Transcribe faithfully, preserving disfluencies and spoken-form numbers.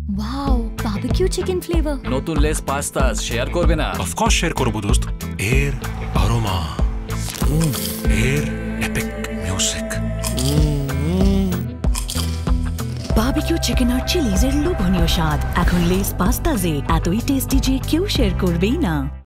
Wow, barbecue chicken flavour. নতুন Lay's pasta share করবে না? অফ কোর্স শেয়ার করব দোস্ত। এর অ্যারোমা, এর এপিক মিউজিক। বারবিকিউ চিকেন আর চিলিজের লোভনীয় স্বাদ এখন লেস পাস্তাজে এতই টেস্টি যে কেউ শেয়ার করবেই না।